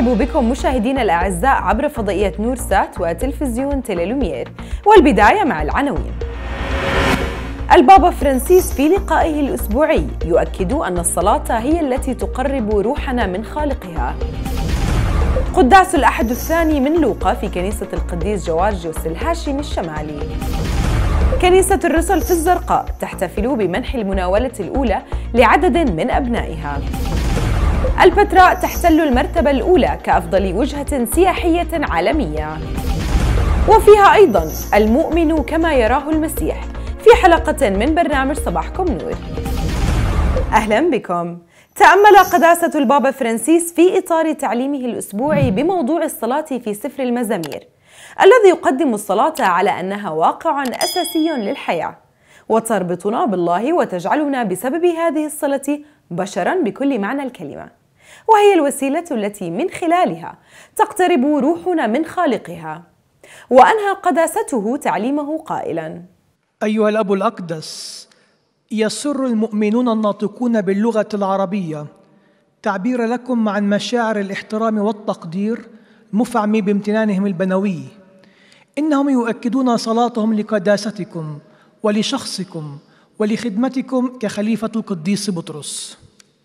نرحب بكم مشاهدينا الأعزاء عبر فضائية نورسات وتلفزيون تيليلومير، والبداية مع العناوين. البابا فرانسيس في لقائه الأسبوعي يؤكد أن الصلاة هي التي تقرب روحنا من خالقها. قداس الأحد الثاني من لوقا في كنيسة القديس جوارجيوس الهاشمي الشمالي. كنيسة الرسل في الزرقاء تحتفل بمنح المناولة الأولى لعدد من أبنائها. البتراء تحتل المرتبة الأولى كأفضل وجهة سياحية عالمية. وفيها أيضاً المؤمن كما يراه المسيح في حلقة من برنامج صباحكم نور. أهلاً بكم. تأمل قداسة البابا فرانسيس في إطار تعليمه الأسبوعي بموضوع الصلاة في سفر المزامير، الذي يقدم الصلاة على أنها واقع أساسي للحياة، وتربطنا بالله وتجعلنا بسبب هذه الصلة بشراً بكل معنى الكلمة، وهي الوسيلة التي من خلالها تقترب روحنا من خالقها. وأنهى قداسته تعليمه قائلاً: أيها الأب الأقدس، يسر المؤمنون الناطقون باللغة العربية تعبير لكم عن مشاعر الاحترام والتقدير مفعم بامتنانهم البنوي. إنهم يؤكدون صلاتهم لقداستكم ولشخصكم ولخدمتكم كخليفة القديس بطرس.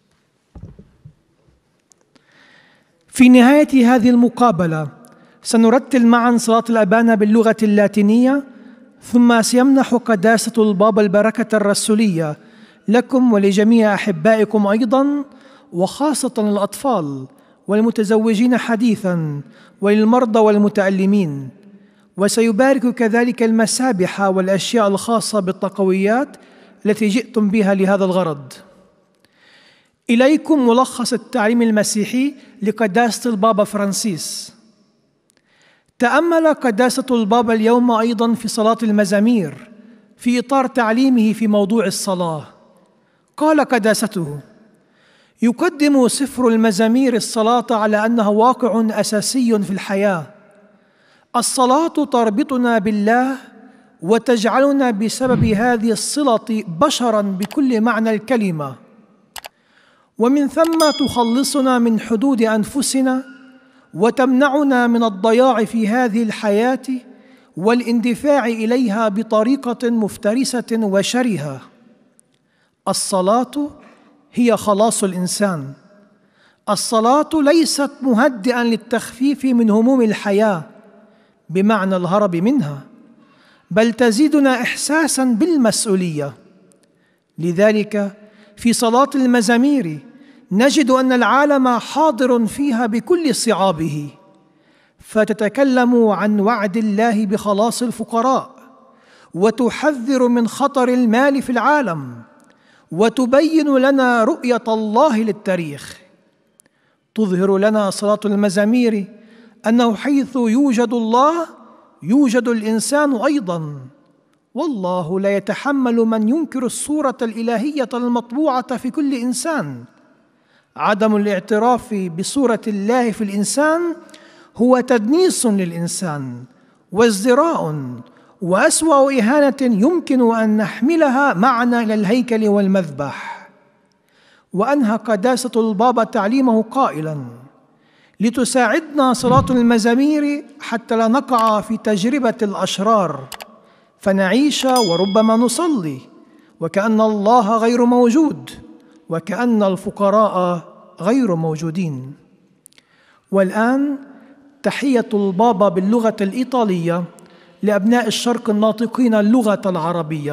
في نهاية هذه المقابلة سنرتل معا صلاة الأبانا باللغة اللاتينية، ثم سيمنح قداسة البابا البركة الرسولية لكم ولجميع أحبائكم أيضاً، وخاصة الأطفال والمتزوجين حديثاً وللمرضى والمتألمين. وسيبارك كذلك المسابح والأشياء الخاصة بالتقويات التي جئتم بها لهذا الغرض. إليكم ملخص التعليم المسيحي لقداسة البابا فرانسيس. تأمل قداسة البابا اليوم أيضاً في صلاة المزامير في إطار تعليمه في موضوع الصلاة. قال قداسته: يقدم سفر المزامير الصلاة على أنها واقع أساسي في الحياة. الصلاة تربطنا بالله وتجعلنا بسبب هذه الصلة بشراً بكل معنى الكلمة، ومن ثم تخلصنا من حدود أنفسنا وتمنعنا من الضياع في هذه الحياة والاندفاع إليها بطريقة مفترسة وشرهة. الصلاة هي خلاص الإنسان. الصلاة ليست مهدئاً للتخفيف من هموم الحياة بمعنى الهرب منها، بل تزيدنا إحساساً بالمسؤولية. لذلك في صلاة المزامير نجد أن العالم حاضر فيها بكل صعابه، فتتكلم عن وعد الله بخلاص الفقراء، وتحذر من خطر المال في العالم، وتبين لنا رؤية الله للتاريخ. تظهر لنا صلاة المزامير أنه حيث يوجد الله يوجد الإنسان أيضاً، والله لا يتحمل من ينكر الصورة الإلهية المطبوعة في كل إنسان. عدم الاعتراف بصورة الله في الإنسان هو تدنيس للإنسان وازدراء وأسوأ إهانة يمكن أن نحملها معنا إلى الهيكل والمذبح. وأنهى قداسة البابا تعليمه قائلاً: لتساعدنا صلاة المزامير حتى لا نقع في تجربة الأشرار فنعيش وربما نصلي وكأن الله غير موجود وكأن الفقراء غير موجودين. والآن تحية البابا باللغة الإيطالية لأبناء الشرق الناطقين اللغة العربية.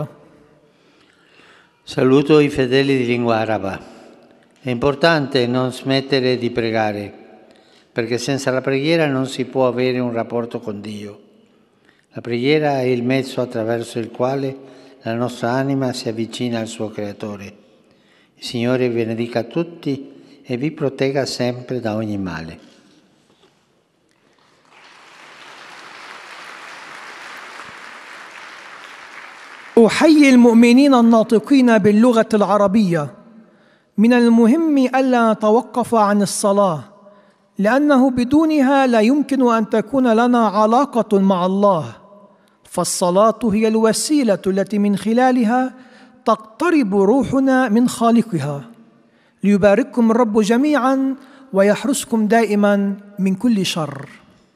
Saluto i fedeli di lingua araba. È importante non smettere di pregare, perché senza la preghiera non si può avere un rapporto con Dio. La preghiera è il mezzo attraverso il quale la nostra anima si avvicina al suo Creatore. Il Signore vi benedica tutti e vi protegga sempre da ogni male. أحيي المؤمنين الناطقين باللغة العربية. من المهم ألا نتوقف عن الصلاة، لأنه بدونها لا يمكن أن تكون لنا علاقة مع الله، فالصلاة هي الوسيلة التي من خلالها تقترب روحنا من خالقها. ليبارككم الرب جميعاً ويحرسكم دائما من كل شر.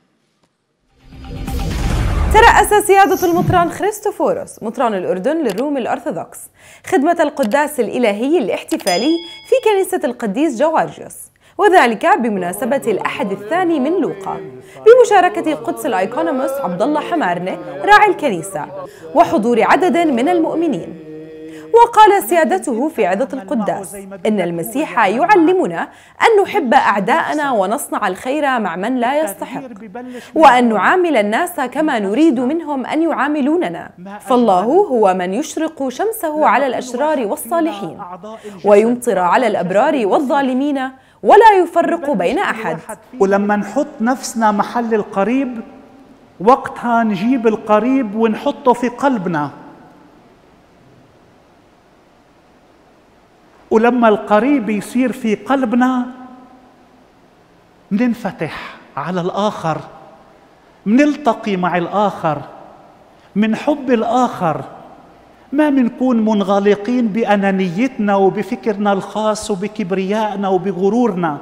ترأس سيادة المطران خريستوفوروس مطران الأردن للروم الأرثوذكس خدمة القداس الإلهي الاحتفالي في كنيسة القديس جوارجيوس، وذلك بمناسبة الأحد الثاني من لوقا بمشاركة قدس الأيقونوموس عبد الله حمارنة راعي الكنيسة وحضور عدد من المؤمنين. وقال سيادته في عظة القداس إن المسيح يعلمنا أن نحب أعداءنا ونصنع الخير مع من لا يستحق، وأن نعامل الناس كما نريد منهم أن يعاملوننا، فالله هو من يشرق شمسه على الأشرار والصالحين ويمطر على الأبرار والظالمين ولا يفرق بين أحد. ولما نحط نفسنا محل القريب وقتها نجيب القريب ونحطه في قلبنا، ولما القريب يصير في قلبنا مننفتح على الآخر، منلتقي مع الآخر، من حب الآخر، ما منكون منغلقين بأنانيتنا وبفكرنا الخاص وبكبريائنا وبغرورنا.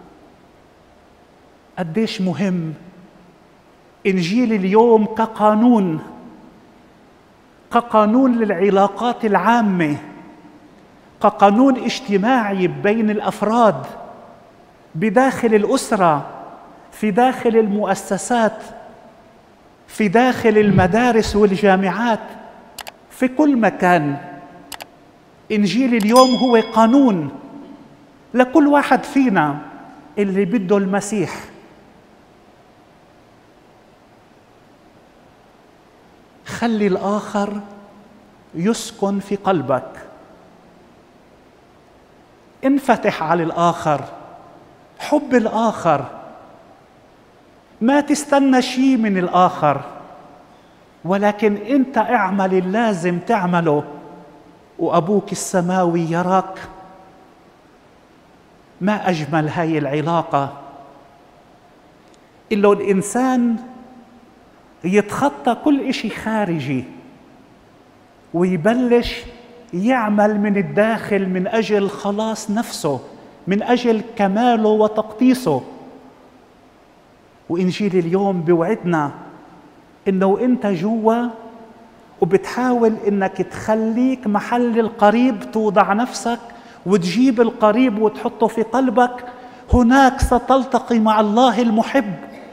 قديش مهم إنجيل اليوم كقانون للعلاقات العامة، كقانون اجتماعي بين الأفراد بداخل الأسرة، في داخل المؤسسات، في داخل المدارس والجامعات، في كل مكان. إنجيل اليوم هو قانون لكل واحد فينا اللي بده المسيح. خلي الآخر يسكن في قلبك، انفتح على الآخر، حب الآخر، ما تستنى شيء من الآخر، ولكن أنت اعمل اللازم تعمله وأبوك السماوي يراك. ما أجمل هاي العلاقة، إلا الإنسان يتخطى كل إشي خارجي ويبلش يعمل من الداخل من أجل خلاص نفسه، من أجل كماله وتقديسه. وإنجيل اليوم بوعدنا إنه أنت جوا وبتحاول إنك تخليك محل القريب، توضع نفسك وتجيب القريب وتحطه في قلبك، هناك ستلتقي مع الله المحب.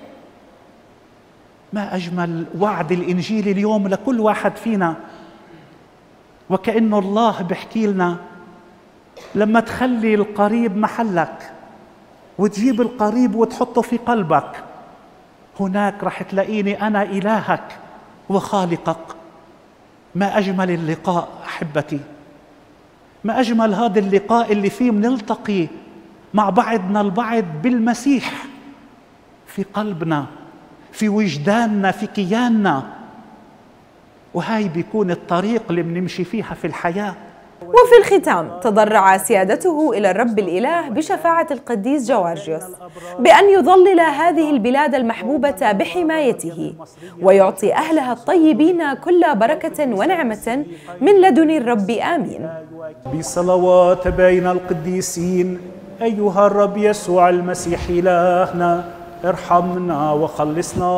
ما أجمل وعد الإنجيل اليوم لكل واحد فينا، وكأنه الله بيحكي لنا لما تخلي القريب محلك وتجيب القريب وتحطه في قلبك، هناك رح تلاقيني أنا إلهك وخالقك. ما أجمل اللقاء أحبتي، ما أجمل هذا اللقاء اللي فيه منلتقي مع بعضنا البعض بالمسيح في قلبنا، في وجداننا، في كياننا. وهاي بيكون الطريق اللي بنمشي فيها في الحياة. وفي الختام تضرع سيادته إلى الرب الإله بشفاعة القديس جوارجيوس بأن يظلل هذه البلاد المحبوبة بحمايته ويعطي أهلها الطيبين كل بركة ونعمة من لدن الرب. آمين. بصلوات بين القديسين، أيها الرب يسوع المسيح إلهنا، ارحمنا وخلصنا.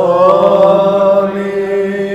آمين.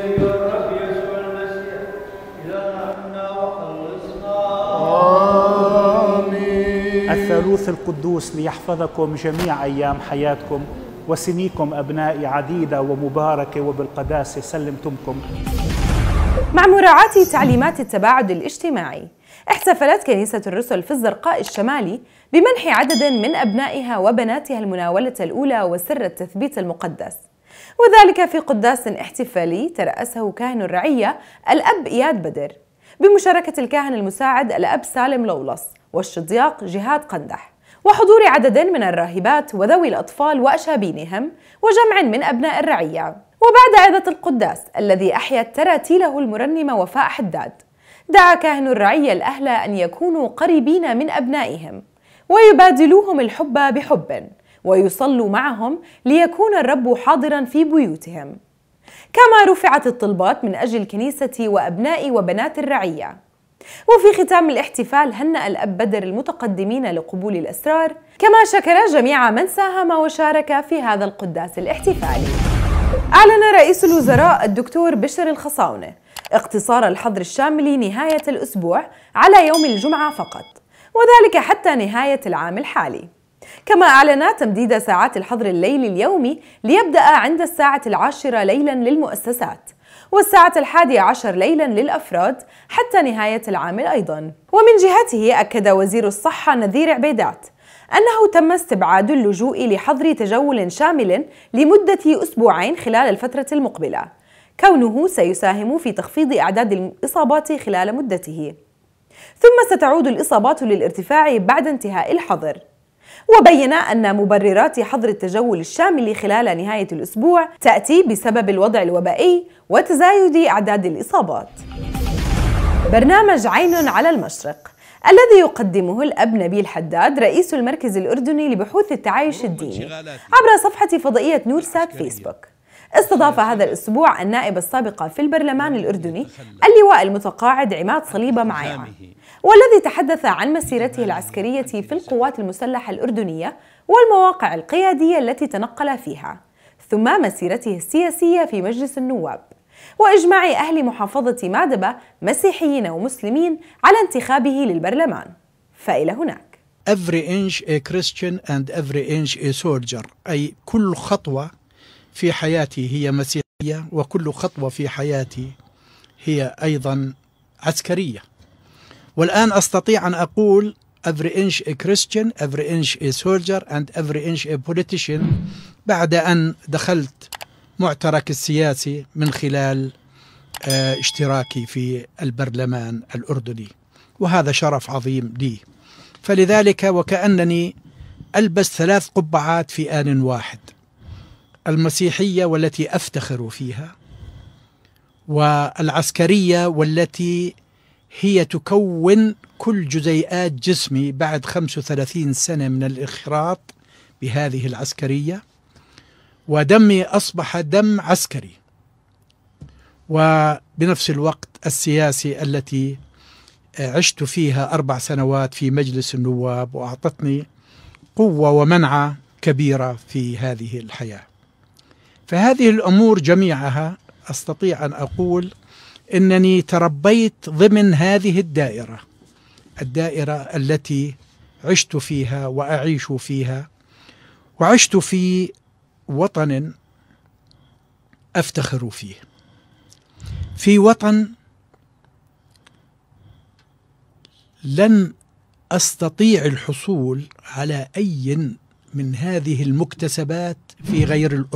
الثالوث القدوس ليحفظكم جميع أيام حياتكم وسنيكم أبنائي عديدة ومباركة وبالقداسة سلمتمكم. مع مراعاة تعليمات التباعد الاجتماعي، احتفلت كنيسة الرسل في الزرقاء الشمالي بمنح عدد من أبنائها وبناتها المناولة الأولى وسر التثبيت المقدس، وذلك في قداس احتفالي ترأسه كاهن الرعية الأب إياد بدر بمشاركة الكاهن المساعد الأب سالم لولص والشضياق جهاد قندح، وحضور عدد من الراهبات وذوي الأطفال وأشابينهم وجمع من أبناء الرعية. وبعد عظة القداس الذي أحيت تراتيله المرنمة وفاء حداد، دعا كاهن الرعية الأهل أن يكونوا قريبين من أبنائهم ويبادلوهم الحب بحب ويصلوا معهم ليكون الرب حاضرا في بيوتهم. كما رفعت الطلبات من أجل الكنيسة وأبناء وبنات الرعية. وفي ختام الاحتفال هنأ الأب بدر المتقدمين لقبول الأسرار، كما شكر جميع من ساهم وشارك في هذا القداس الاحتفالي. أعلن رئيس الوزراء الدكتور بشر الخصاونة اقتصار الحظر الشامل نهاية الأسبوع على يوم الجمعة فقط، وذلك حتى نهاية العام الحالي. كما أعلن تمديد ساعات الحظر الليلي اليومي ليبدأ عند الساعة 10 ليلا للمؤسسات، والساعة 11 ليلا للأفراد حتى نهاية العام أيضا. ومن جهته أكد وزير الصحة نذير عبيدات أنه تم استبعاد اللجوء لحظر تجول شامل لمدة أسبوعين خلال الفترة المقبلة، كونه سيساهم في تخفيض أعداد الإصابات خلال مدته، ثم ستعود الإصابات للارتفاع بعد انتهاء الحظر. وبين أن مبررات حظر التجول الشامل خلال نهاية الأسبوع تأتي بسبب الوضع الوبائي وتزايد أعداد الإصابات. برنامج عين على المشرق الذي يقدمه الأب نبيل حداد رئيس المركز الأردني لبحوث التعايش الديني عبر صفحة فضائية نورسات فيسبوك، استضاف هذا الأسبوع النائب السابق في البرلمان الأردني اللواء المتقاعد عماد صليبة معيعة، والذي تحدث عن مسيرته العسكرية في القوات المسلحة الأردنية والمواقع القيادية التي تنقل فيها، ثم مسيرته السياسية في مجلس النواب، وإجماع أهل محافظة مادبة مسيحيين ومسلمين على انتخابه للبرلمان. فإلى هناك. Every inch a Christian and every inch a soldier، أي كل خطوة في حياتي هي مسيحية، وكل خطوة في حياتي هي أيضا عسكرية. والآن أستطيع أن أقول every inch a Christian, every inch a soldier and every inch a politician بعد أن دخلت معترك السياسي من خلال اشتراكي في البرلمان الأردني، وهذا شرف عظيم لي. فلذلك وكأنني ألبس 3 قبعات في آن واحد، المسيحية والتي أفتخر فيها، والعسكرية والتي هي تكون كل جزيئات جسمي بعد 35 سنة من الانخراط بهذه العسكرية، ودمي أصبح دم عسكري، وبنفس الوقت السياسي التي عشت فيها 4 سنوات في مجلس النواب، وأعطتني قوة ومنعة كبيرة في هذه الحياة. فهذه الأمور جميعها أستطيع أن أقول إنني تربيت ضمن هذه الدائرة التي عشت فيها وأعيش فيها، وعشت في وطن أفتخر فيه، في وطن لن أستطيع الحصول على أي من هذه المكتسبات في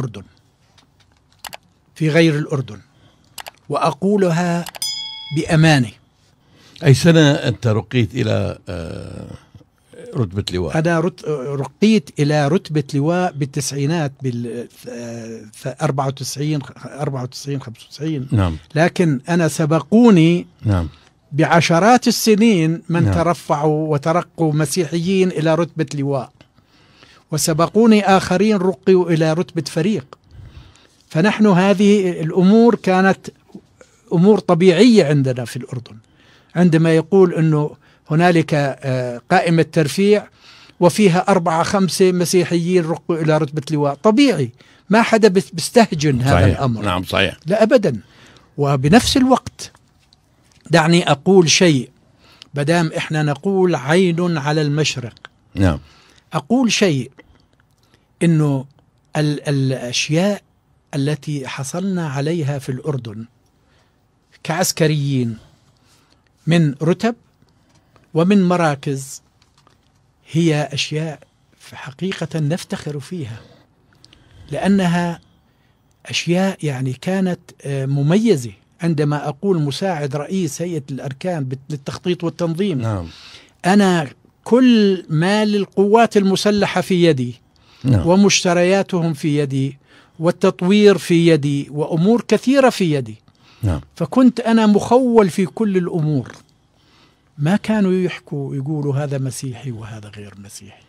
غير الأردن، وأقولها بأمانة. أي سنة أنت رقيت إلى رتبة لواء؟ أنا رقيت إلى رتبة لواء بالتسعينات، بال 94 95. نعم. لكن أنا سبقوني نعم بعشرات السنين من نعم. ترفعوا وترقوا مسيحيين إلى رتبة لواء، وسبقوني آخرين رقوا إلى رتبة فريق. فنحن هذه الأمور كانت أمور طبيعية عندنا في الأردن. عندما يقول أنه هنالك قائمة ترفيع وفيها 4-5 مسيحيين رقوا إلى رتبة لواء، طبيعي، ما حدا بيستهجن هذا الأمر. نعم صحيح. لا أبدا. وبنفس الوقت دعني أقول شيء، بدام إحنا نقول عين على المشرق، نعم، أقول شيء، إنه الأشياء التي حصلنا عليها في الأردن كعسكريين من رتب ومن مراكز هي أشياء في حقيقة نفتخر فيها، لأنها أشياء يعني كانت مميزة. عندما أقول مساعد رئيس هيئة الأركان للتخطيط والتنظيم، نعم، أنا كل مال القوات المسلحة في يدي، نعم، ومشترياتهم في يدي، والتطوير في يدي، وأمور كثيرة في يدي. نعم. فكنت أنا مخول في كل الأمور. ما كانوا يقولوا هذا مسيحي وهذا غير مسيحي.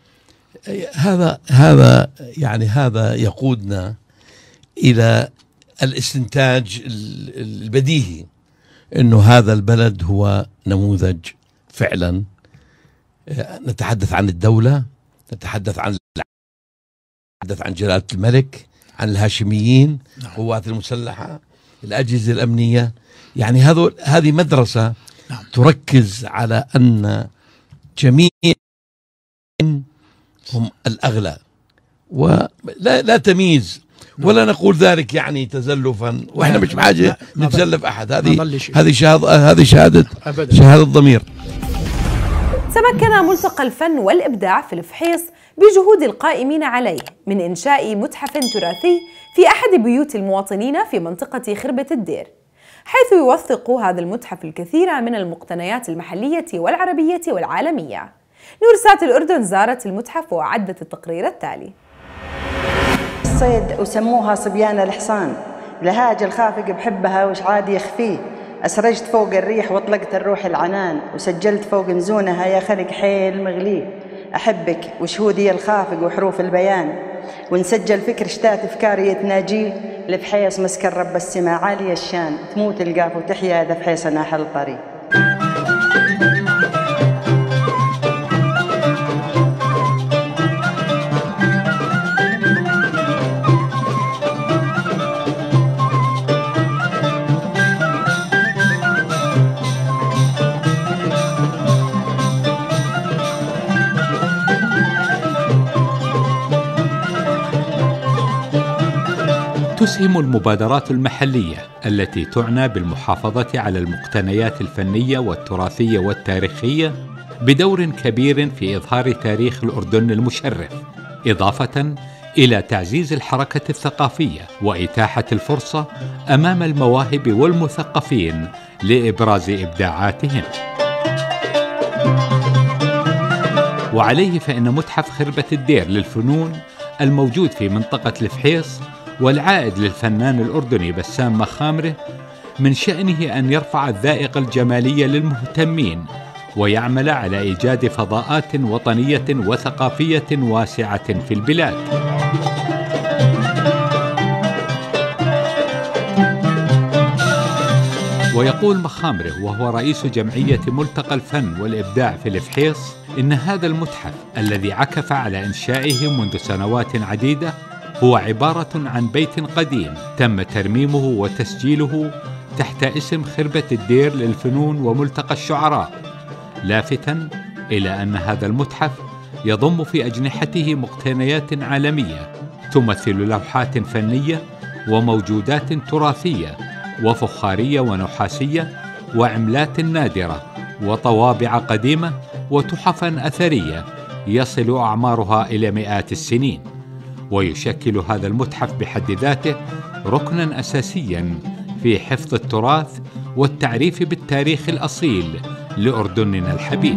هذا يقودنا إلى الاستنتاج البديهي أنه هذا البلد هو نموذج فعلا. نتحدث عن الدولة، نتحدث عن جلالة الملك، عن الهاشميين، القوات المسلحة، الأجهزة الأمنية. يعني هذه مدرسة تركز على أن جميع هم الأغلى، ولا تمييز، ولا نقول ذلك يعني تزلفا، واحنا مش بحاجة نتزلف أحد. هذه شهادة ضمير. تمكن ملتقى الفن والإبداع في الفحيص بجهود القائمين عليه من إنشاء متحف تراثي في أحد بيوت المواطنين في منطقة خربة الدير، حيث يوثق هذا المتحف الكثير من المقتنيات المحلية والعربية والعالمية. نورسات الأردن زارت المتحف وأعدت التقرير التالي. الصيد وسموها صبيان الحصان، لهاج الخافق بحبها وش عاد يخفيه، أسرجت فوق الريح وطلقت الروح العنان، وسجلت فوق نزونها يا خلق حيل مغليه، أحبك وشهودي الخافق وحروف البيان، ونسجل فكر شتات أفكاري تناجيه، لبحيص مسكن رب السما عالي الشان، تموت القاف وتحيا ذا بحيص ناحل الطريق. تسهم المبادرات المحلية التي تعنى بالمحافظة على المقتنيات الفنية والتراثية والتاريخية بدور كبير في إظهار تاريخ الأردن المشرف، إضافة إلى تعزيز الحركة الثقافية وإتاحة الفرصة أمام المواهب والمثقفين لإبراز إبداعاتهم. وعليه فإن متحف خربة الدير للفنون الموجود في منطقة الفحيص والعائد للفنان الأردني بسام مخامره من شأنه أن يرفع الذائقة الجمالية للمهتمين ويعمل على إيجاد فضاءات وطنية وثقافية واسعة في البلاد. ويقول مخامره وهو رئيس جمعية ملتقى الفن والإبداع في الفحيص إن هذا المتحف الذي عكف على إنشائه منذ سنوات عديدة هو عبارة عن بيت قديم تم ترميمه وتسجيله تحت اسم خربة الدير للفنون وملتقى الشعراء، لافتاً إلى أن هذا المتحف يضم في أجنحته مقتنيات عالمية تمثل لوحات فنية وموجودات تراثية وفخارية ونحاسية وعملات نادرة وطوابع قديمة وتحفاً أثرية يصل أعمارها إلى مئات السنين. ويشكل هذا المتحف بحد ذاته ركناً أساسياً في حفظ التراث والتعريف بالتاريخ الأصيل لأردننا الحبيب.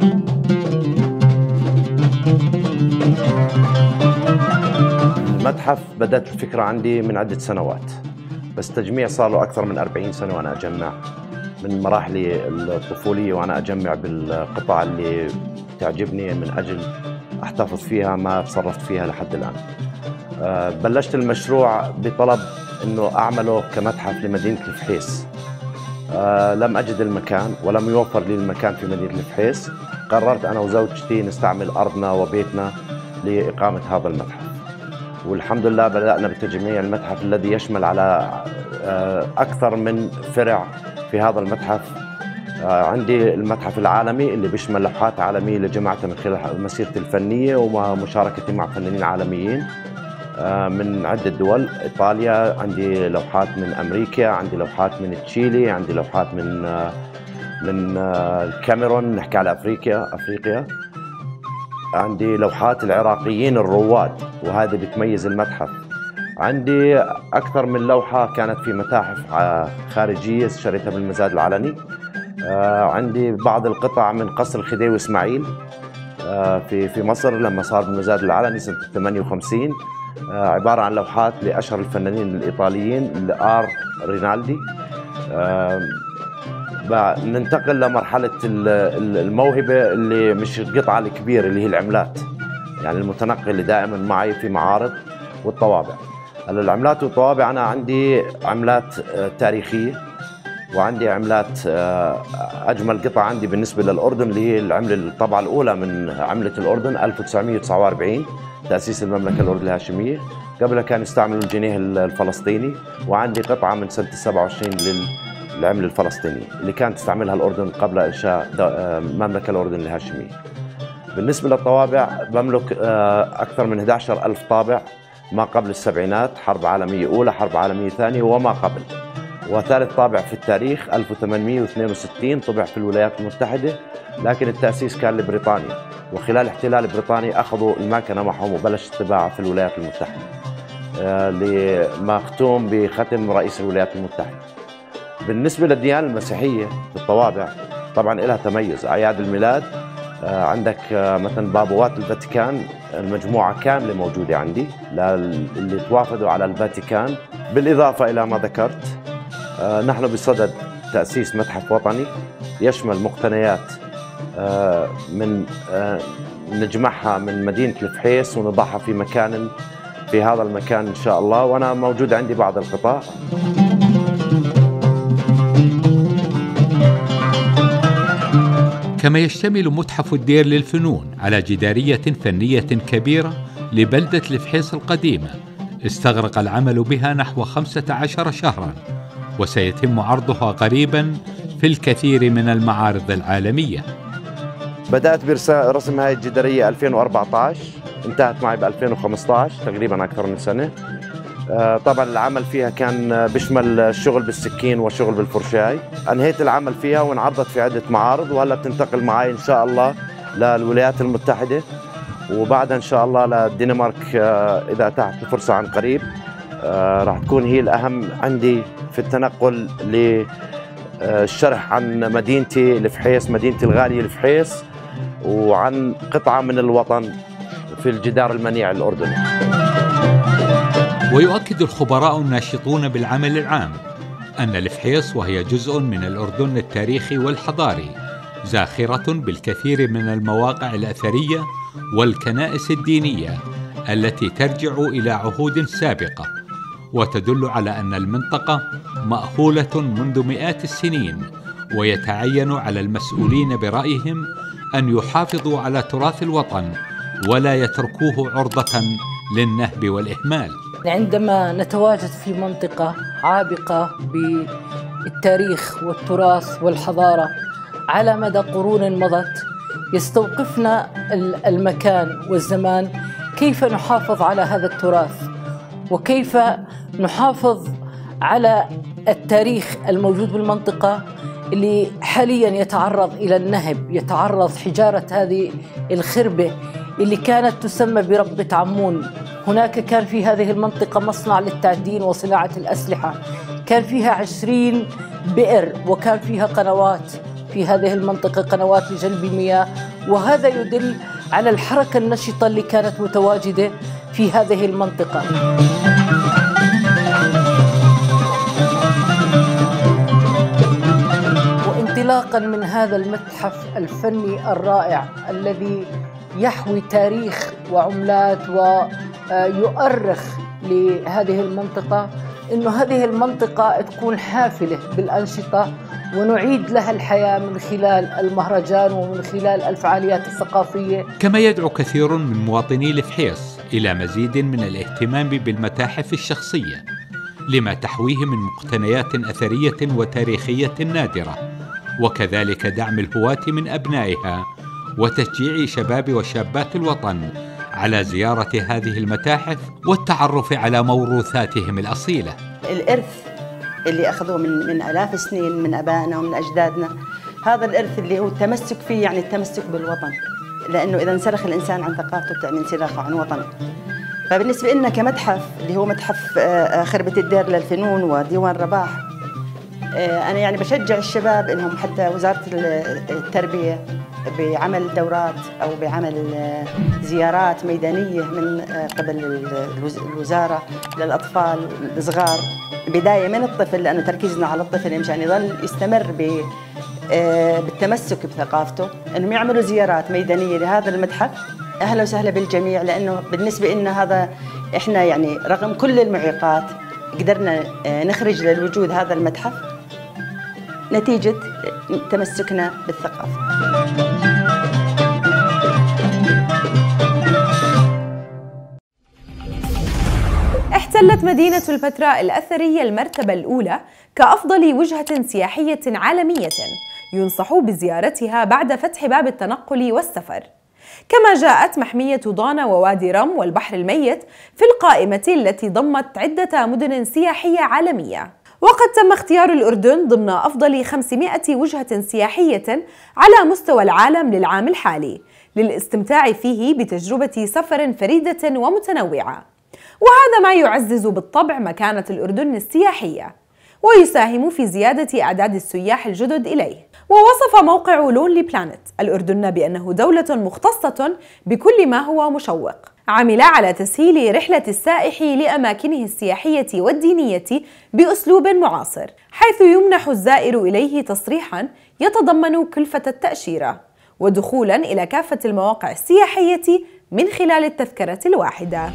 المتحف بدأت الفكرة عندي من عدة سنوات، بس تجميع صار له أكثر من 40 سنة وأنا أجمع من مراحلي الطفولية وأنا أجمع بالقطع اللي تعجبني من أجل أحتفظ فيها ما تصرفت فيها لحد الآن. بلشت المشروع بطلب أنه أعمله كمتحف لمدينة الفحيص. لم أجد المكان ولم يوفر لي المكان في مدينة الفحيص. قررت أنا وزوجتي نستعمل أرضنا وبيتنا لإقامة هذا المتحف، والحمد لله بدأنا بتجميع المتحف الذي يشمل على أكثر من فرع في هذا المتحف. عندي المتحف العالمي اللي بيشمل لوحات عالمية اللي جمعتها من خلال مسيرتي الفنية ومشاركتي مع فنانين عالميين من عدة دول. إيطاليا، عندي لوحات من أمريكا، عندي لوحات من تشيلي، عندي لوحات من الكاميرون، نحكي على أفريقيا. عندي لوحات العراقيين الرواد وهذا بتميز المتحف. عندي أكثر من لوحة كانت في متاحف خارجية اشتريتها بالمزاد العلني. عندي بعض القطع من قصر الخديوي إسماعيل في مصر لما صار بالمزاد العلني سنة 58، عبارة عن لوحات لأشهر الفنانين الإيطاليين لآر رينالدي. ننتقل لمرحلة الموهبة اللي مش القطعة الكبيرة اللي هي العملات، يعني المتنقل اللي دائما معي في معارض والطوابع. العملات والطوابع أنا عندي عملات تاريخية وعندي عملات أجمل قطعة عندي بالنسبة للأردن اللي هي العملة الطبعة الأولى من عملة الأردن 1949 تأسيس المملكة الأردنية الهاشمية. قبلها كان يستعملوا الجنيه الفلسطيني، وعندي قطعة من سنة 27 للعملة الفلسطينية اللي كانت تستعملها الأردن قبل إنشاء المملكة الأردنية الهاشمية. بالنسبة للطوابع بملك أكثر من 11,000 طابع ما قبل السبعينات، حرب عالمية أولى، حرب عالمية ثانية وما قبل. وثالث طابع في التاريخ 1862 طبع في الولايات المتحدة، لكن التأسيس كان لبريطانيا، وخلال احتلال بريطانيا أخذوا الماكنة معهم وبلش الطباعة في الولايات المتحدة لمختوم بختم رئيس الولايات المتحدة. بالنسبة للديانة المسيحية في الطوابع طبعا لها تميز. أعياد الميلاد عندك مثلا بابوات الفاتيكان المجموعة كاملة موجودة عندي اللي توافدوا على الفاتيكان. بالإضافة إلى ما ذكرت نحن بصدد تأسيس متحف وطني يشمل مقتنيات من نجمعها من مدينة الفحيص ونضعها في هذا المكان إن شاء الله، وأنا موجود عندي بعض القطع. كما يشتمل متحف الدير للفنون على جدارية فنية كبيرة لبلدة الفحيص القديمة استغرق العمل بها نحو 15 شهراً، وسيتم عرضها قريباً في الكثير من المعارض العالمية. بدأت برسم هاي الجدارية 2014، انتهت معي ب 2015 تقريباً أكثر من سنة. طبعاً العمل فيها كان بيشمل الشغل بالسكين والشغل بالفرشاي. أنهيت العمل فيها وانعرضت في عدة معارض، وهلا بتنتقل معي إن شاء الله للولايات المتحدة، وبعدها إن شاء الله للدنمارك إذا أتاحت الفرصة عن قريب. راح تكون هي الأهم عندي في التنقل للشرح عن مدينتي الفحيص، مدينتي الغالية الفحيص، وعن قطعة من الوطن في الجدار المنيع الأردني. ويؤكد الخبراء الناشطون بالعمل العام أن الفحيص وهي جزء من الأردن التاريخي والحضاري زاخرة بالكثير من المواقع الأثرية والكنائس الدينية التي ترجع إلى عهود سابقة، وتدل على أن المنطقة مأهولة منذ مئات السنين، ويتعين على المسؤولين برأيهم أن يحافظوا على تراث الوطن ولا يتركوه عرضة للنهب والإهمال. عندما نتواجد في منطقة عابقة بالتاريخ والتراث والحضارة على مدى قرون مضت، يستوقفنا المكان والزمان كيف نحافظ على هذا التراث، وكيف نحافظ على التاريخ الموجود بالمنطقة اللي حاليا يتعرض إلى النهب، يتعرض حجارة هذه الخربة اللي كانت تسمى بربة عمون. هناك كان في هذه المنطقة مصنع للتعدين وصناعة الأسلحة، كان فيها 20 بئر، وكان فيها قنوات في هذه المنطقة، قنوات لجلب المياه، وهذا يدل على الحركة النشطة اللي كانت متواجدة في هذه المنطقة. وانطلاقا من هذا المتحف الفني الرائع الذي يحوي تاريخ وعملات ويؤرخ لهذه المنطقة، إنه هذه المنطقة تكون حافلة بالأنشطة ونعيد لها الحياة من خلال المهرجان ومن خلال الفعاليات الثقافية. كما يدعو كثير من مواطني الفحيص إلى مزيد من الاهتمام بالمتاحف الشخصية لما تحويه من مقتنيات أثرية وتاريخية نادرة، وكذلك دعم الهواة من أبنائها وتشجيع شباب وشابات الوطن على زيارة هذه المتاحف والتعرف على موروثاتهم الأصيلة. الإرث اللي أخذوه من آلاف السنين من أبائنا ومن أجدادنا، هذا الإرث اللي هو التمسك فيه، يعني التمسك بالوطن، لأنه إذا انسلخ الإنسان عن ثقافته بتعني انسلاخه عن وطنه. فبالنسبة لنا كمتحف اللي هو متحف خربة الدير للفنون وديوان رباح، أنا يعني بشجع الشباب إنهم حتى وزارة التربية بعمل دورات أو بعمل زيارات ميدانية من قبل الوزارة للأطفال الصغار، بداية من الطفل، لأنه تركيزنا على الطفل مشان يظل يستمر بالتمسك بثقافته، إنهم يعملوا زيارات ميدانية لهذا المتحف. أهلا وسهلا بالجميع، لأنه بالنسبة لنا هذا إحنا يعني رغم كل المعيقات قدرنا نخرج للوجود هذا المتحف، نتيجة تمسكنا بالثقافة. احتلت مدينة البتراء الأثرية المرتبة الأولى كأفضل وجهة سياحية عالمية ينصح بزيارتها بعد فتح باب التنقل والسفر. كما جاءت محمية ضانا ووادي رم والبحر الميت في القائمة التي ضمت عدة مدن سياحية عالمية. وقد تم اختيار الأردن ضمن أفضل 500 وجهة سياحية على مستوى العالم للعام الحالي للاستمتاع فيه بتجربة سفر فريدة ومتنوعة، وهذا ما يعزز بالطبع مكانة الأردن السياحية ويساهم في زيادة أعداد السياح الجدد إليه. ووصف موقع لونلي بلانت الأردن بأنه دولة مختصة بكل ما هو مشوق، عمل على تسهيل رحلة السائح لأماكنه السياحية والدينية بأسلوب معاصر، حيث يمنح الزائر إليه تصريحا يتضمن كلفة التأشيرة ودخولا إلى كافة المواقع السياحية من خلال التذكرة الواحدة.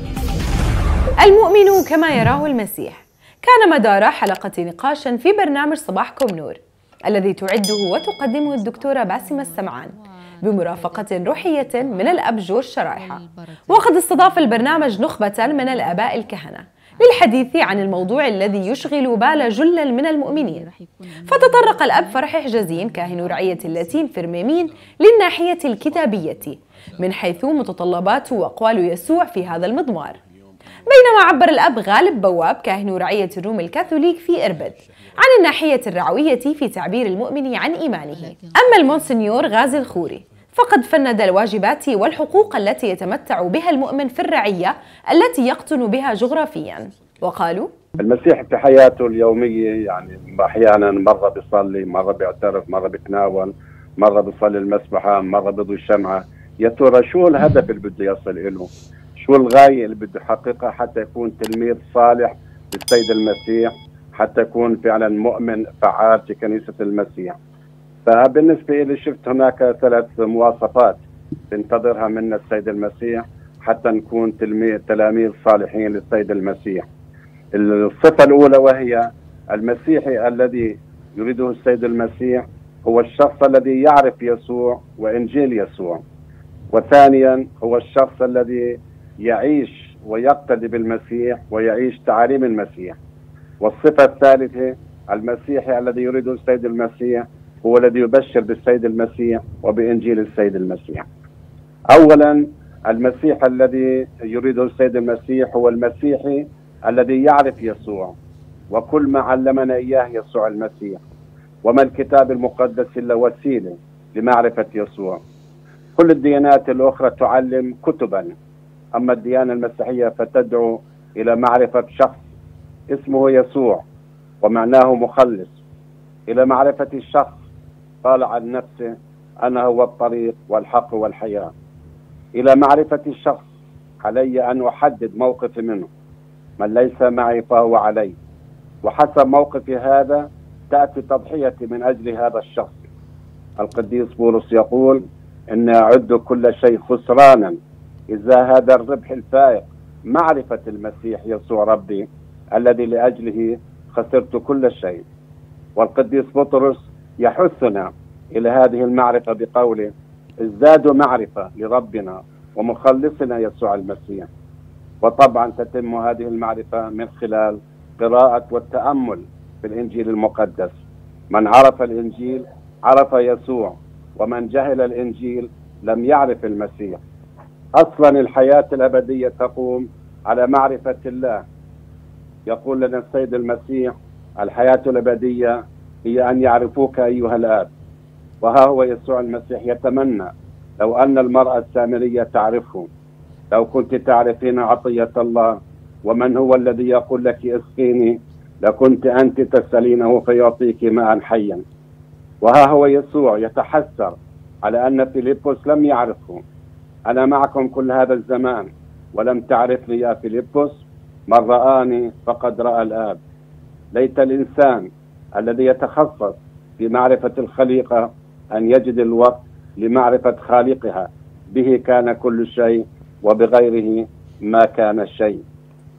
المؤمن كما يراه المسيح كان مدار حلقة نقاش في برنامج صباحكم نور الذي تعده وتقدمه الدكتورة باسمة السمعان بمرافقة روحية من الأب جورج شرايحة. وقد استضاف البرنامج نخبة من الآباء الكهنة للحديث عن الموضوع الذي يشغل بال جل من المؤمنين. فتطرق الأب فرح حجازين كاهن رعية اللاتين في رميمين للناحية الكتابية من حيث متطلبات وأقوال يسوع في هذا المضمار، بينما عبر الأب غالب بواب كاهن رعية الروم الكاثوليك في إربد عن الناحية الرعوية في تعبير المؤمن عن إيمانه. أما المونسنيور غازي الخوري فقد فند الواجبات والحقوق التي يتمتع بها المؤمن في الرعية التي يقطن بها جغرافيا، وقالوا: المسيح في حياته اليومية يعني أحيانا مرة بيصلي، مرة بيعترف، مرة بيتناول، مرة بيصلي المسبحة، مرة بيضوي الشمعة. يا ترى شو الهدف اللي بده يصل له؟ شو الغاية اللي بده يحققها حتى يكون تلميذ صالح للسيد المسيح، حتى يكون فعلا مؤمن فعال في كنيسة المسيح؟ فبالنسبة لي شفت هناك 3 مواصفات بنتظرها منا السيد المسيح حتى نكون تلاميذ صالحين للسيد المسيح. الصفة الأولى وهي المسيحي الذي يريده السيد المسيح هو الشخص الذي يعرف يسوع وإنجيل يسوع، وثانيا هو الشخص الذي يعيش ويقتدي بالمسيح ويعيش تعاليم المسيح، والصفة الثالثة المسيحي الذي يريده السيد المسيح هو الذي يبشر بالسيد المسيح وبإنجيل السيد المسيح. أولا المسيح الذي يريده السيد المسيح هو المسيحي الذي يعرف يسوع وكل ما علمنا إياه يسوع المسيح، وما الكتاب المقدس إلا وسيلة لمعرفة يسوع. كل الديانات الأخرى تعلم كتبا، أما الديانة المسيحية فتدعو إلى معرفة شخص اسمه يسوع ومعناه مخلص، إلى معرفة الشخص قال عن نفسه أنا هو الطريق والحق والحياة. إلى معرفة الشخص علي أن أحدد موقفي منه، من ليس معي فهو علي، وحسب موقفي هذا تأتي تضحيتي من أجل هذا الشخص. القديس بولس يقول إن أعد كل شيء خسرانا إذا هذا الربح الفائق معرفة المسيح يسوع ربي الذي لأجله خسرت كل شيء. والقديس بطرس يحثنا إلى هذه المعرفة بقوله ازدادوا معرفة لربنا ومخلصنا يسوع المسيح. وطبعا تتم هذه المعرفة من خلال قراءة والتأمل في الإنجيل المقدس. من عرف الإنجيل عرف يسوع، ومن جهل الإنجيل لم يعرف المسيح. أصلا الحياة الأبدية تقوم على معرفة الله. يقول لنا السيد المسيح الحياة الأبدية هي أن يعرفوك أيها الآب. وها هو يسوع المسيح يتمنى لو أن المرأة السامرية تعرفه، لو كنت تعرفين عطية الله ومن هو الذي يقول لك اسقيني لكنت أنت تسألينه فيعطيك ماء حيا. وها هو يسوع يتحسر على أن فيلبس لم يعرفه. أنا معكم كل هذا الزمان ولم تعرفني يا فيلبس، من رآني فقد رأى الآب. ليت الإنسان الذي يتخصص في معرفة الخليقة أن يجد الوقت لمعرفة خالقها. به كان كل شيء وبغيره ما كان شيء.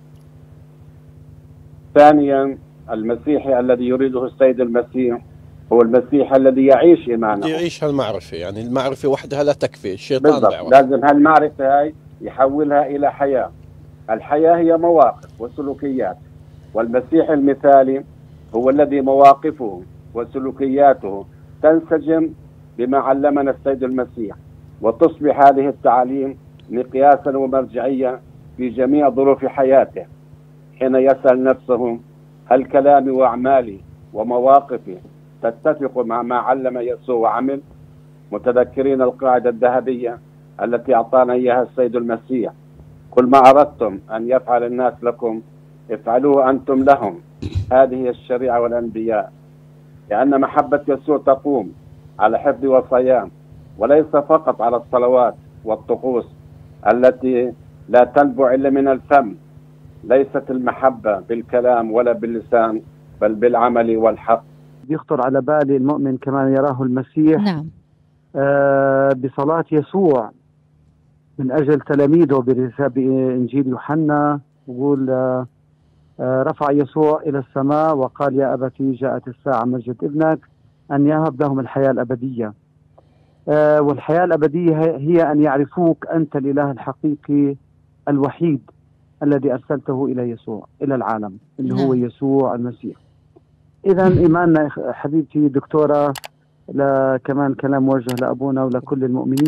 ثانيا المسيحي الذي يريده السيد المسيح هو المسيح الذي يعيش إيمانه، يعيش هالمعرفة. يعني المعرفة وحدها لا تكفي، الشيطان بالضبط. لازم هالمعرفة هاي يحولها إلى حياة. الحياة هي مواقف وسلوكيات، والمسيح المثالي هو الذي مواقفه وسلوكياته تنسجم بما علمنا السيد المسيح، وتصبح هذه التعاليم مقياسا ومرجعية في جميع ظروف حياته، حين يسأل نفسه هل كلامي وأعمالي ومواقفي تتفق مع ما علم يسوع وعمل، متذكرين القاعدة الذهبية التي أعطانا إياها السيد المسيح: كل ما أردتم أن يفعل الناس لكم افعلوه أنتم لهم، هذه هي الشريعة والأنبياء. لأن محبة يسوع تقوم على حفظ وصيام، وليس فقط على الصلوات والطقوس التي لا تنبع إلا من الفم. ليست المحبة بالكلام ولا باللسان، بل بالعمل والحق. يخطر على بالي المؤمن كما يراه المسيح. نعم. بصلاة يسوع من أجل تلاميذه بإنجيل يوحنا، يقول رفع يسوع إلى السماء وقال: يا أبتي جاءت الساعة مجد ابنك أن يهب لهم الحياة الأبدية. والحياة الأبدية هي أن يعرفوك أنت الإله الحقيقي الوحيد الذي أرسلته إلى يسوع إلى العالم، اللي هو يسوع المسيح. إذا إيماننا حبيبتي دكتورة، كمان كلام موجه لأبونا ولكل المؤمنين.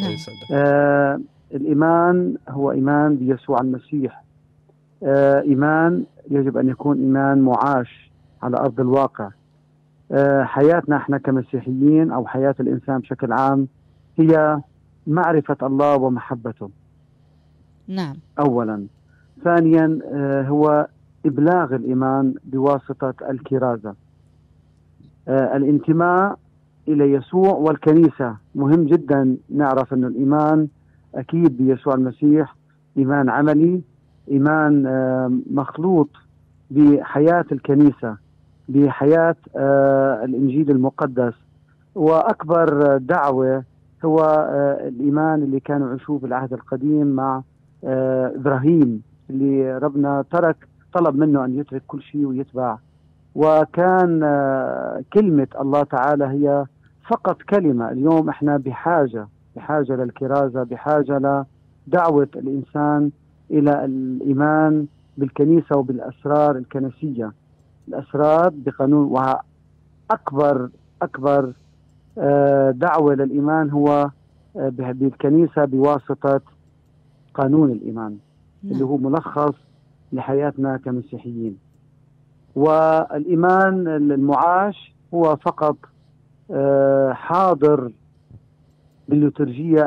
الإيمان هو إيمان بيسوع المسيح. إيمان يجب أن يكون إيمان معاش على أرض الواقع. حياتنا احنا كمسيحيين أو حياة الإنسان بشكل عام هي معرفة الله ومحبته. نعم. أولا. ثانيا هو إبلاغ الإيمان بواسطة الكرازة. الانتماء إلى يسوع والكنيسة مهم جدا. نعرف أن الإيمان أكيد بيسوع المسيح إيمان عملي، إيمان مخلوط بحياة الكنيسة، بحياة الإنجيل المقدس. وأكبر دعوة هو الإيمان اللي كانوا يعيشوه في العهد القديم مع إبراهيم، اللي ربنا طلب منه أن يترك كل شيء ويتبع. وكان كلمة الله تعالى هي فقط كلمة. اليوم احنا بحاجة للكرازة، بحاجة لدعوة الإنسان إلى الإيمان بالكنيسة وبالأسرار الكنسية. الأسرار بقانون، وأكبر دعوة للإيمان هو بالكنيسة بواسطة قانون الإيمان اللي هو ملخص لحياتنا كمسيحيين. والإيمان المعاش هو فقط حاضر بالليتورجية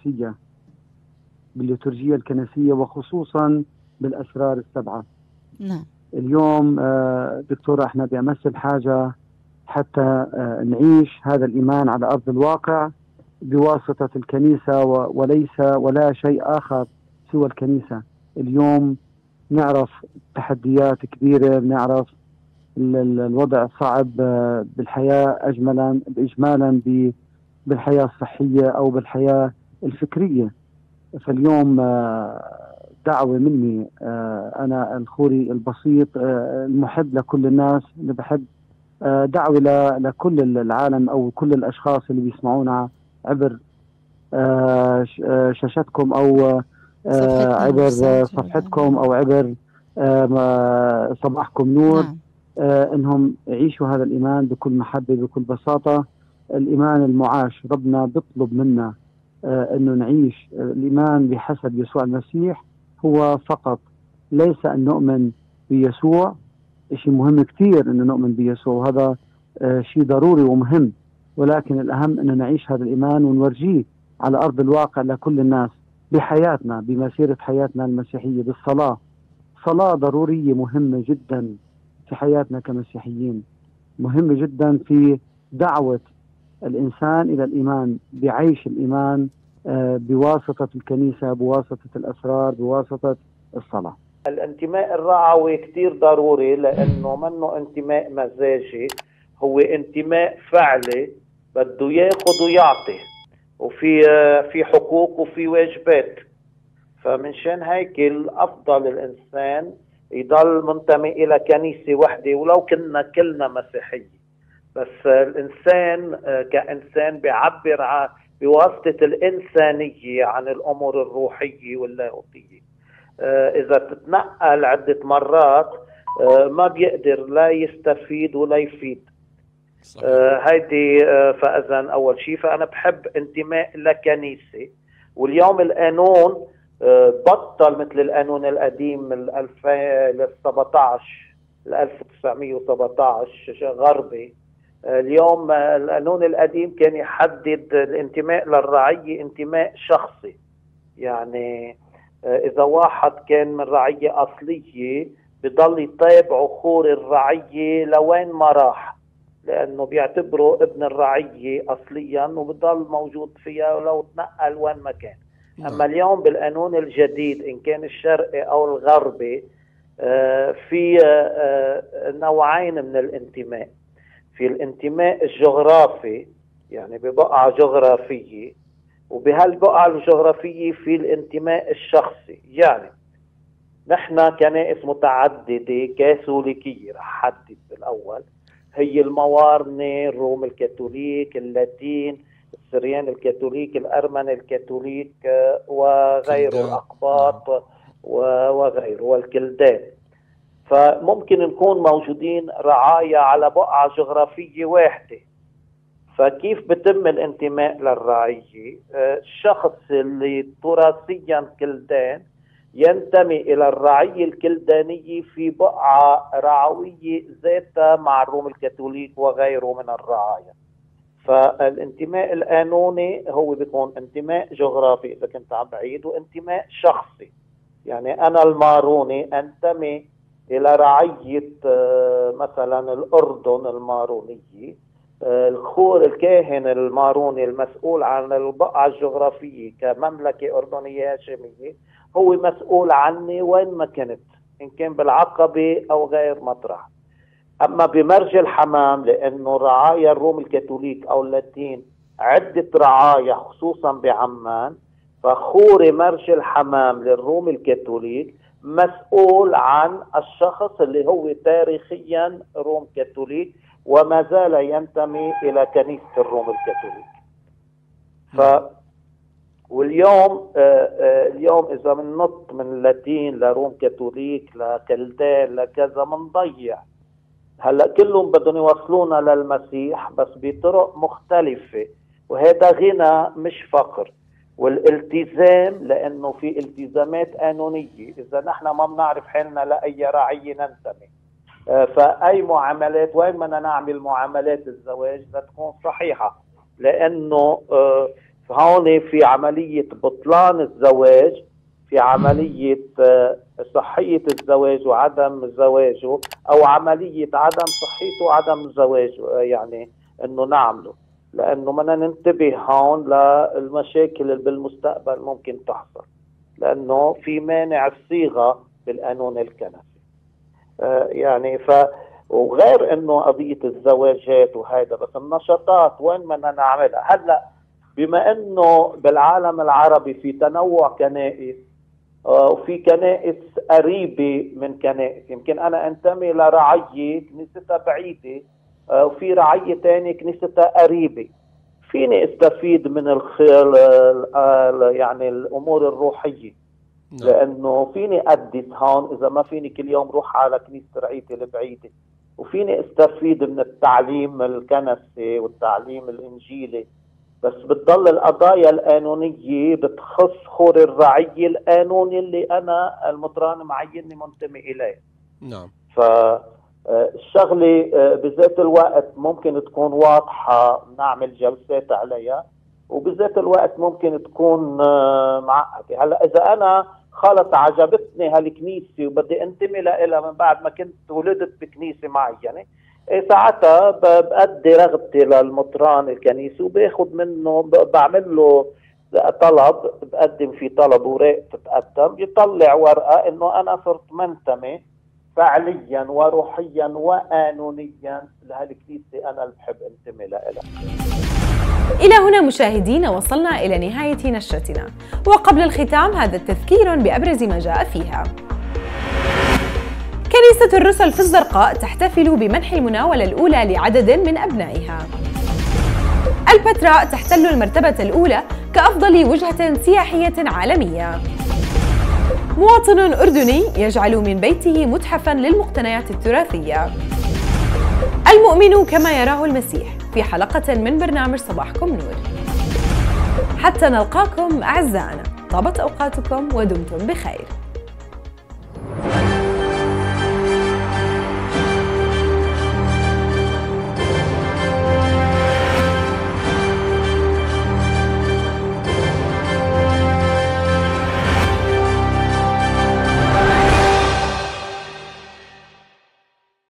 الكنسية وخصوصا بالأسرار السبعة. نعم. اليوم دكتورة احنا بأمس الحاجة حتى نعيش هذا الإيمان على أرض الواقع بواسطة الكنيسة، ولا شيء آخر سوى الكنيسة. اليوم نعرف تحديات كبيرة، نعرف الوضع صعب بالحياة إجمالا بالحياة الصحية أو بالحياة الفكرية. فاليوم دعوة مني أنا الخوري البسيط المحب لكل الناس، اللي بحب دعوة لكل العالم أو كل الأشخاص اللي بيسمعونا عبر شاشتكم أو عبر صفحتكم أو عبر صباحكم نور. نعم. إنهم يعيشوا هذا الإيمان بكل محبة بكل بساطة. الإيمان المعاش ربنا بيطلب منا إنه نعيش الإيمان بحسب يسوع المسيح. هو فقط ليس أن نؤمن بيسوع، شيء مهم كتير أن نؤمن بيسوع، وهذا شيء ضروري ومهم، ولكن الأهم أن نعيش هذا الإيمان ونورجيه على أرض الواقع لكل الناس بحياتنا، بمسيرة حياتنا المسيحية، بالصلاة. صلاة ضرورية مهمة جدا في حياتنا كمسيحيين، مهمة جدا في دعوة الإنسان إلى الإيمان، بعيش الإيمان بواسطة الكنيسة، بواسطة الأسرار، بواسطة الصلاة. الانتماء الرعوي كتير ضروري، لأنه منه انتماء مزاجي، هو انتماء فعلي بده ياخد ويعطي، وفي حقوق وفي واجبات. فمنشان هيك الأفضل الإنسان يضل منتمي إلى كنيسة وحدة، ولو كنا كلنا مسيحية، بس الإنسان كإنسان بيعبر بواسطة الإنسانية عن الأمور الروحية واللاهوتية. إذا تتنقل عدة مرات ما بيقدر لا يستفيد ولا يفيد. هيدي فإذا أول شيء فأنا بحب انتماء لكنيسة. واليوم القانون بطل مثل القانون القديم من 1917 غربي. اليوم القانون القديم كان يحدد الانتماء للرعية انتماء شخصي. يعني إذا واحد كان من رعية أصلية بضل يتابع خور الرعية لوين ما راح، لأنه بيعتبره ابن الرعية أصليا وبضل موجود فيها ولو تنقل وين ما كان. أما اليوم بالقانون الجديد إن كان الشرقي أو الغربي في نوعين من الانتماء. في الانتماء الجغرافي يعني ببقعة جغرافية، وبهالبقعة الجغرافية في الانتماء الشخصي. يعني نحن كنائس متعددة كاثوليكية رح حدد بالأول، هي الموارنة، الروم الكاثوليك، اللاتين، السريان الكاثوليك، الأرمن الكاثوليك وغيره، الأقباط وغيره، والكلدان. فممكن نكون موجودين رعايا على بقعة جغرافية واحدة. فكيف بتم الانتماء للرعية؟ الشخص اللي تراثيا كلدان ينتمي إلى الرعية الكلدانية في بقعة رعوية ذاتها مع الروم الكاثوليك وغيره من الرعايا. فالانتماء القانوني هو بيكون انتماء جغرافي إذا كنت عم بعيد، وانتماء شخصي. يعني أنا الماروني أنتمي إلى رعية مثلا الأردن المارونية، الخور الكاهن الماروني المسؤول عن البقعة الجغرافية كمملكة أردنية هاشمية هو مسؤول عني وين ما كنت، إن كان بالعقبة أو غير مطرح. أما بمرج الحمام لأنه رعايا الروم الكاثوليك أو اللاتين عدة رعايا خصوصا بعمان، فخور مرج الحمام للروم الكاثوليك مسؤول عن الشخص اللي هو تاريخيا روم كاثوليك وما زال ينتمي إلى كنيسة الروم الكاثوليك. واليوم اليوم إذا بننط من اللاتين لروم كاثوليك لكلدان لكذا منضيع. هلا كلهم بدهم يوصلونا للمسيح بس بطرق مختلفة، وهذا غنى مش فقر. والالتزام لأنه في التزامات قانونية، إذا نحن ما بنعرف حالنا لأي رعية ننتمي، فأي معاملات وين بدنا نعمل معاملات الزواج لتكون صحيحة، لأنه هون في عملية بطلان الزواج، في عملية صحية الزواج وعدم زواجه، أو عملية عدم صحيته وعدم زواجه، يعني أنه نعمله، لأنه بدنا ننتبه هون للمشاكل اللي بالمستقبل ممكن تحصل، لأنه في مانع الصيغة بالقانون الكنسي. يعني وغير أنه قضية الزواجات وهذا، بس النشاطات وين بدنا نعملها؟ هلا بما أنه بالعالم العربي في تنوع كنائس، وفي كنائس قريبة من كنائس، يمكن أنا أنتمي لرعية كنيستها بعيدة، وفي رعية تانية كنيستها قريبة، فيني استفيد من يعني الأمور الروحية، لأنه فيني أقدس هون إذا ما فيني كل يوم روح على كنيسة رعيتي البعيدة، وفيني استفيد من التعليم الكنسي والتعليم الإنجيلي. بس بتضل القضايا القانونية بتخص خور الرعية القانوني اللي أنا المطران معيني منتمي إليه. نعم. فالشغلة بذات الوقت ممكن تكون واضحة نعمل جلسات عليها، وبذات الوقت ممكن تكون معقدة. هلا إذا أنا خلص عجبتني هالكنيسة وبدي انتمي لها من بعد ما كنت ولدت بكنيسة معينة، ساعتها بأدي رغبتي للمطران الكنيسي وباخد منه، بعمل له طلب، بقدم في طلب وراق تتقدم، يطلع ورقة انه انا صرت منتمي فعليا وروحيا وقانونيا لهالكنيسة انا اللي بحب انتمي لها. إلى هنا مشاهدينا وصلنا إلى نهاية نشرتنا، وقبل الختام هذا التذكير بأبرز ما جاء فيها. كنيسة الرسل في الزرقاء تحتفل بمنح المناولة الأولى لعدد من أبنائها. البتراء تحتل المرتبة الأولى كأفضل وجهة سياحية عالمية. مواطن أردني يجعل من بيته متحفاً للمقتنيات التراثية. المؤمن كما يراه المسيح في حلقة من برنامج صباحكم نور. حتى نلقاكم أعزائنا، طابت أوقاتكم ودمتم بخير.